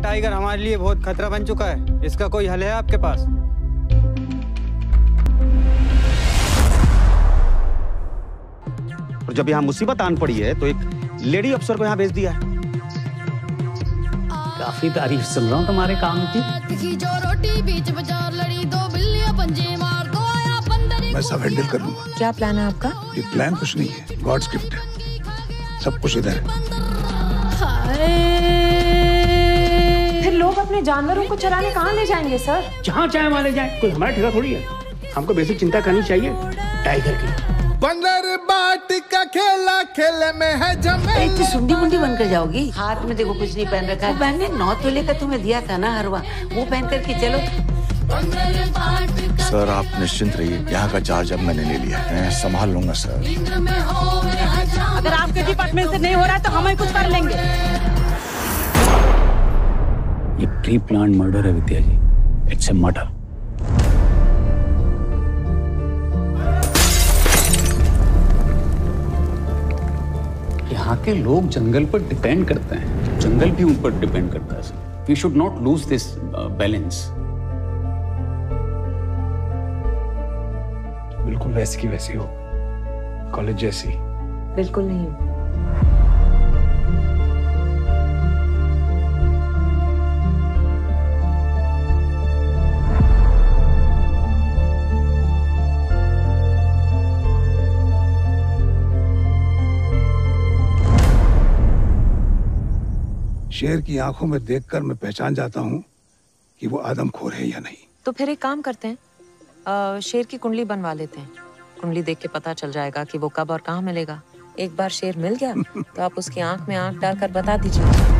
Tiger हमारे लिए बहुत खतरा बन चुका है। इसका कोई हल है आपके पास? और जब यहाँ मुसीबत आन पड़ी है तो एक लेडी अफसर को यहाँ भेज दिया है। काफी तारीफ सुन रहा हूँ तुम्हारे काम की। मैं सब हैंडल कर लूंगा। क्या प्लान है आपका? ये प्लान कुछ नहीं है, गॉड्स गिफ्ट है। सब कुछ इधर है। फिर लोग अपने जानवरों को चराने कहाँ ले जाएंगे सर? जहाँ चाहे वहाँ ले जाए, कोई हमारा ठेका थोड़ी है। हमको बेसिक चिंता करनी चाहिए टाइगर की। बंदर बाट का खेला खेले में है जमे। इतनी सुंडी मुंडी बनकर जाओगी। हाथ में देखो कुछ नहीं पहन रखा है। बहन ने 9 तोले का तुम्हें दिया था ना हरवा, वो पहन करके चलो। सर आप निश्चिंत रहिए, यहाँ का चार्ज अब मैंने ले लिया है, मैं संभाल लूंगा सर। अगर आपके डिपार्टमेंट से नहीं हो रहा तो हम ही कुछ कर लेंगे। ये प्री प्लान मर्डर है विद्या जी। It's a murder. यहाँ के लोग जंगल पर डिपेंड करते हैं, जंगल भी उन पर डिपेंड करता है। We should not lose this balance. बिल्कुल वैसी की वैसी हो, कॉलेज जैसी। बिल्कुल नहीं। शेर की आंखों में देखकर मैं पहचान जाता हूँ कि वो आदमखोर है या नहीं। तो फिर एक काम करते हैं, शेर की कुंडली बनवा लेते हैं। कुंडली देख के पता चल जाएगा कि वो कब और कहाँ मिलेगा। एक बार शेर मिल गया तो आप उसकी आंख में आंख डालकर बता दीजिए।